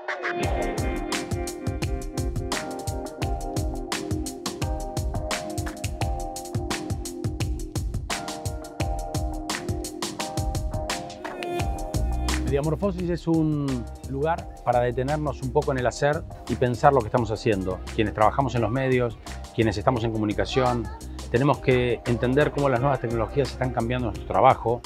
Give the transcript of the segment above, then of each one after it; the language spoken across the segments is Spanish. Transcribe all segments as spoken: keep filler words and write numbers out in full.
Mediamorfosis es un lugar para detenernos un poco en el hacer y pensar lo que estamos haciendo. Quienes trabajamos en los medios, quienes estamos en comunicación, tenemos que entender cómo las nuevas tecnologías están cambiando nuestro trabajo.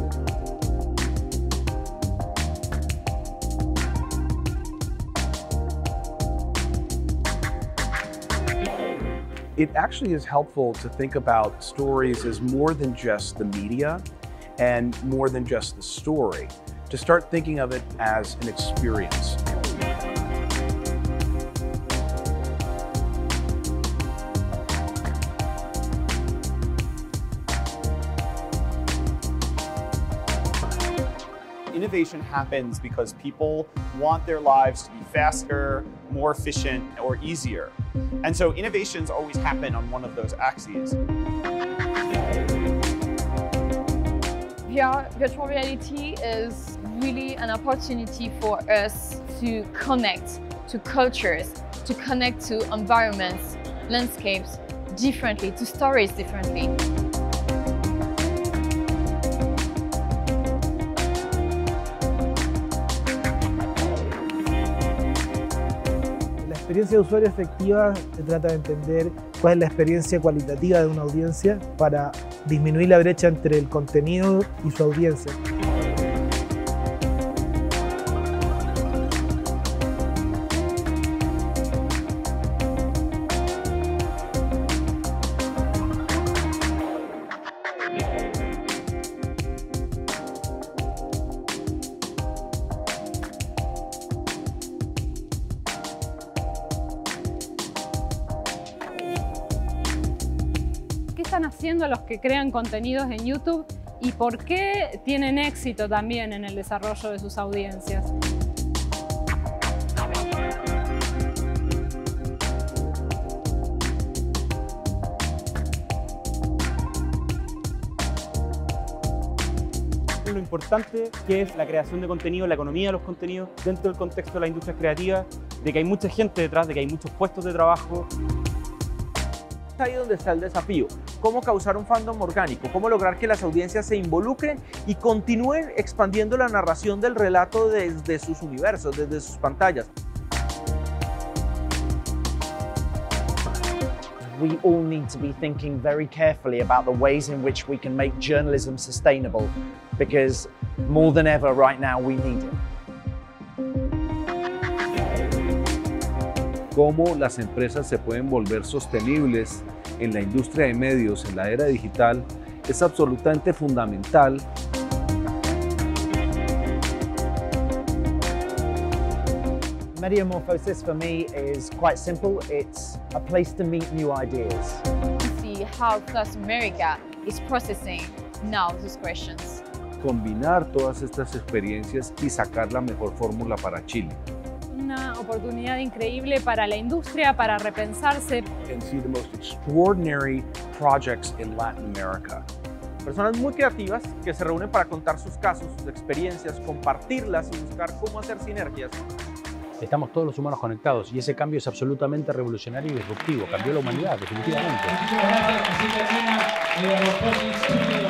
It actually is helpful to think about stories as more than just the media and more than just the story. To start thinking of it as an experience. Innovation happens because people want their lives to be faster, more efficient, or easier. And so innovations always happen on one of those axes. V R, virtual reality, is really an opportunity for us to connect to cultures, to connect to environments, landscapes differently, to stories differently. La experiencia de usuario efectiva se trata de entender cuál es la experiencia cualitativa de una audiencia para disminuir la brecha entre el contenido y su audiencia. ¿Qué están haciendo los que crean contenidos en YouTube y por qué tienen éxito también en el desarrollo de sus audiencias? Lo importante que es la creación de contenido, la economía de los contenidos dentro del contexto de la industria creativa, de que hay mucha gente detrás, de que hay muchos puestos de trabajo. Ahí donde está el desafío, cómo causar un fandom orgánico, cómo lograr que las audiencias se involucren y continúen expandiendo la narración del relato desde sus universos, desde sus pantallas. We all need to be thinking very carefully about the ways in which we can make journalism sustainable, because more than ever right now we need it. Cómo las empresas se pueden volver sostenibles en la industria de medios en la era digital es absolutamente fundamental. Mediamorfosis for me is quite simple. It's a place to meet new ideas. See how Plus America is processing now those questions. Combinar todas estas experiencias y sacar la mejor fórmula para Chile. Una oportunidad increíble para la industria, para repensarse. And see the most extraordinary projects in Latin America. Personas muy creativas que se reúnen para contar sus casos, sus experiencias, compartirlas y buscar cómo hacer sinergias. Estamos todos los humanos conectados y ese cambio es absolutamente revolucionario y disruptivo. Cambió la humanidad, definitivamente.